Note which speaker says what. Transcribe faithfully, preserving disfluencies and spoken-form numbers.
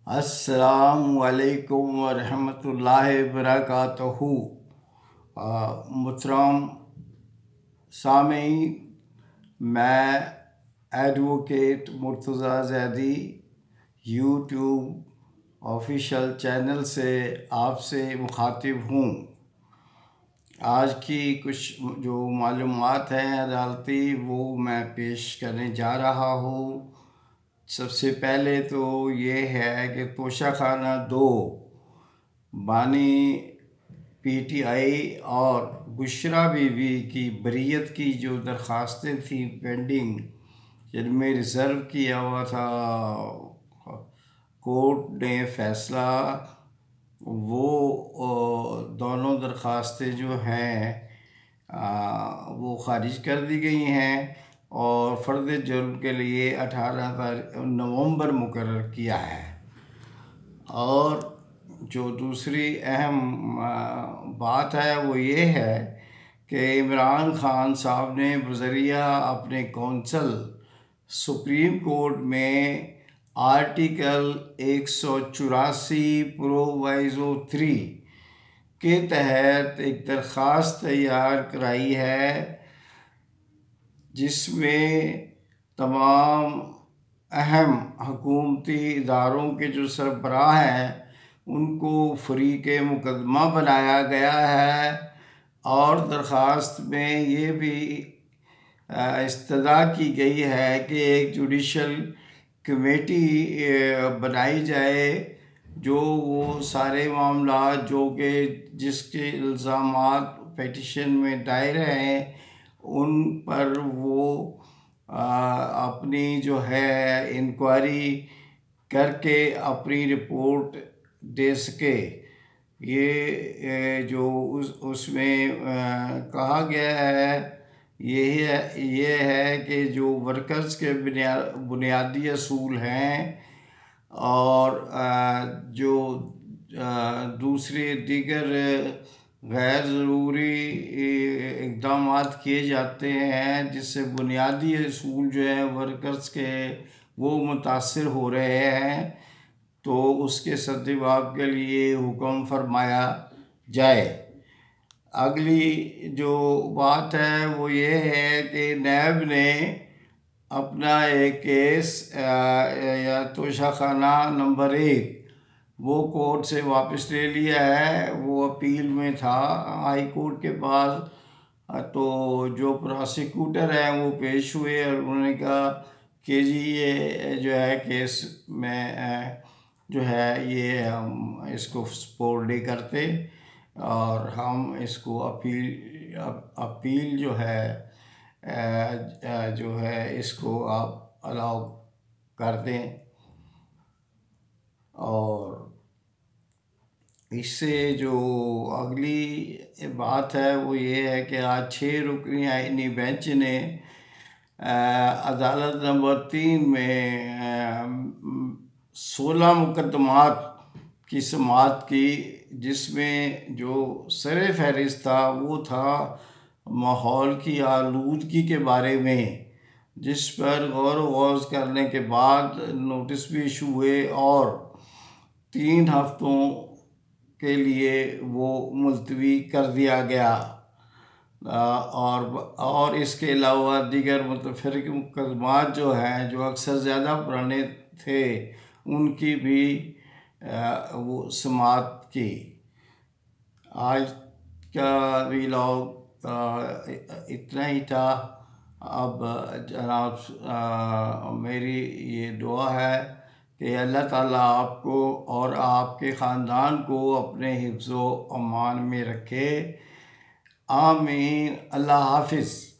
Speaker 1: अस्सलामु अलैकुम वरहमतुल्लाहि वबरकातुहू। मुहतरम सामीन, मैं advocate Murtaza Zaidi YouTube official channel से आपसे मुखातिब हूँ। आज की कुछ जो मालूमात हैं अदालती वो मैं पेश करने जा रहा हूँ। सबसे पहले तो ये है कि तोशाखाना दो बानी पीटीआई और बुशरा बीवी की बरीयत की जो दरख्वास्तें थी पेंडिंग, जिनमें रिज़र्व किया हुआ था, कोर्ट ने फ़ैसला वो दोनों दरख्वास्तें जो हैं वो ख़ारिज कर दी गई हैं और फ़र्द जुर्म के लिए अठारह नवंबर मुकर्रर किया है। और जो दूसरी अहम बात है वो ये है कि इमरान खान साहब ने बज़रिया अपने कौंसल सुप्रीम कोर्ट में आर्टिकल एक सौ चौरासी प्रोवाइज़ो थ्री के तहत एक दरख्वास्त तैयार कराई है, जिसमें तमाम अहम हुकूमती इदारों के जो सरबराह हैं उनको फ़रीक़ मुक़दमा बनाया गया है। और दरख्वास्त में ये भी इस्तदा की गई है कि एक जुडिशल कमेटी बनाई जाए जो वो सारे मामला जो कि जिसके इल्ज़ामात पेटिशन में दायर हैं उन पर वो आ, अपनी जो है इंक्वायरी करके अपनी रिपोर्ट दे सके। ये जो उस उसमें कहा गया है ये है ये है कि जो वर्कर्स के बुनिया बुनियादी असूल हैं और जो दूसरे दीगर गैर ज़रूरी इक़दाम किए जाते हैं जिससे बुनियादी असूल जो है वर्कर्स के वो मुतासिर हो रहे हैं, तो उसके सद्दजवाब के लिए हुक्म फरमाया जाए। अगली जो बात है वो ये है कि नैब ने अपना एक केस या तोशाखाना नंबर एक वो कोर्ट से वापस ले लिया है। वो अपील में था हाई कोर्ट के पास, तो जो प्रोसिक्यूटर हैं वो पेश हुए और उन्होंने कहा कि जी ये जो है केस में जो है ये हम इसको सपोर्ट नहीं करते और हम इसको अपील अपील जो है जो है इसको आप अलाउ कर दें। और इससे जो अगली बात है वो ये है कि आज छः रुकनी आईनी बेंच ने अदालत नंबर तीन में सोलह मुकदमात की समाअत की, जिसमें जो सर फहरिस्त था वो था माहौल की आलूदगी के बारे में, जिस पर गौर गौज़ करने के बाद नोटिस भी इशू हुए और तीन हफ्तों के लिए वो मुलतवी कर दिया गया। और और इसके अलावा दीगर मुतफ़र्रिक़ मुकदमात जो हैं जो अक्सर ज़्यादा पुराने थे उनकी भी वो समाअत की। आज का व्लॉग इतना ही था। अब जनाब मेरी ये दुआ है कि अल्लाह ताला आपको और आपके ख़ानदान को अपने हिफ्ज़ व अमान में रखे। आमीन। अल्लाह हाफ़िज़।